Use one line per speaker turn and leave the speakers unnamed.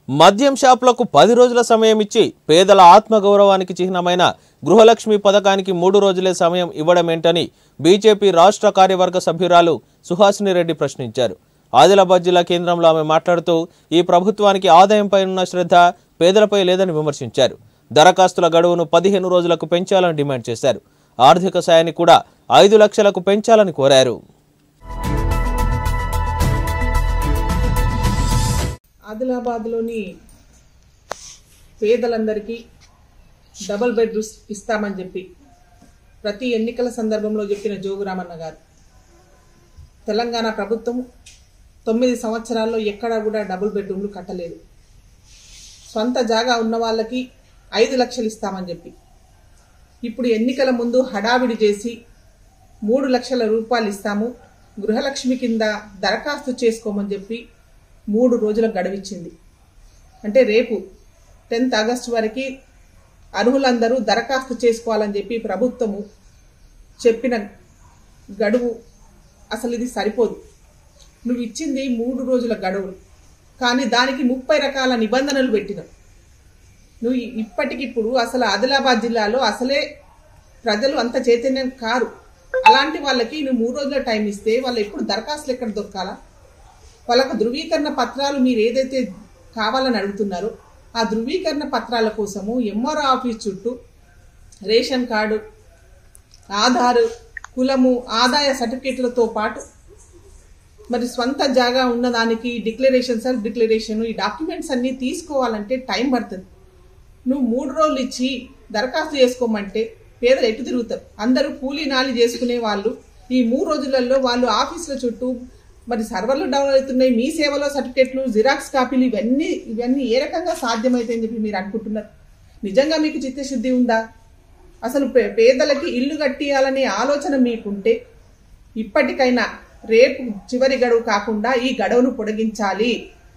మద్యం షాపులకు 10 రోజుల సమయం ఇచ్చి పేదల ఆత్మగౌరవానికి చిహ్నమైన గృహలక్ష్మి పథకానికి 3 రోజులే సమయం ఇవ్వడమేంటని బీజేపీ రాష్ట్ర కార్యవర్గ సభ్యురాలు సుహాసిని రెడ్డి ప్రశ్నించారు. ఆదిలాబాద్ జిల్లా కేంద్రంలో ఆమె మాట్లాడుతూ ఈ ప్రభుత్వానికి ఆదాయంపై ఉన్న శ్రద్ధ పేదలపై లేదని విమర్శించారు. దరఖాస్తుల గడువును 15 రోజులకు పెంచాలని డిమాండ్ చేశారు. ఆర్థిక సాయాన్ని కూడా 5 లక్షలకు పెంచాలని కోరారు.
ఆదిలాబాద్లోని పేదలందరికీ డబుల్ బెడ్రూమ్స్ ఇస్తామని చెప్పి ప్రతి ఎన్నికల సందర్భంలో చెప్పిన జోగురామన్న గారు తెలంగాణ ప్రభుత్వం 9 సంవత్సరాల్లో ఎక్కడా కూడా డబుల్ బెడ్రూమ్లు కట్టలేదు. సొంత జాగా ఉన్న వాళ్ళకి 5 లక్షలు ఇస్తామని చెప్పి ఇప్పుడు ఎన్నికల ముందు హడావిడి చేసి 3 లక్షల రూపాయలు ఇస్తాము, గృహలక్ష్మి కింద దరఖాస్తు చేసుకోమని చెప్పి 3 రోజుల గడువిచ్చింది. అంటే రేపు 10th ఆగస్టు వరకు అర్హులందరూ దరఖాస్తు చేసుకోవాలని చెప్పి ప్రభుత్వము చెప్పిన గడువు అసలు ఇది సరిపోదు. నువ్వు ఇచ్చింది 3 రోజుల గడువు, కానీ దానికి 30 రకాల నిబంధనలు పెట్టినావు. నువ్వు ఇప్పటికిప్పుడు అసలు ఆదిలాబాద్ జిల్లాలో అసలే ప్రజలు అంత చైతన్యం కారు. అలాంటి వాళ్ళకి నువ్వు 3 రోజుల టైం ఇస్తే వాళ్ళు ఎప్పుడు దరఖాస్తులు ఎక్కడ దొరకాలా? వాళ్ళకు ధృవీకరణ పత్రాలు మీరు ఏదైతే కావాలని అడుగుతున్నారో ఆ ధృవీకరణ పత్రాల కోసము ఎంఆర్ఓ ఆఫీస్ చుట్టూ రేషన్ కార్డు, ఆధారు, కులము, ఆదాయ సర్టిఫికేట్లతో పాటు మరి స్వంత జాగా ఉన్నదానికి డిక్లరేషన్, సెల్ఫ్ డిక్లరేషన్, ఈ డాక్యుమెంట్స్ అన్నీ తీసుకోవాలంటే టైం పడుతుంది. నువ్వు 3 రోజులు ఇచ్చి దరఖాస్తు చేసుకోమంటే పేదలు ఎటు తిరుగుతారు? అందరూ కూలీ నాలి చేసుకునే వాళ్ళు ఈ 3 రోజులలో వాళ్ళు ఆఫీసుల చుట్టూ మరి సర్వర్లు డౌన్ అవుతున్నాయి, మీ సేవలో సర్టిఫికెట్లు, జిరాక్స్ కాపీలు, ఇవన్నీ ఏ రకంగా సాధ్యమవుతాయని చెప్పి మీరు అనుకుంటున్నారు? నిజంగా మీకు చిత్తశుద్ధి ఉందా? అసలు పేదలకి ఇల్లు కట్టియాలనే ఆలోచన మీకుంటే ఇప్పటికైనా రేపు చివరి గడువు కాకుండా ఈ గడువును పొడిగించాలి.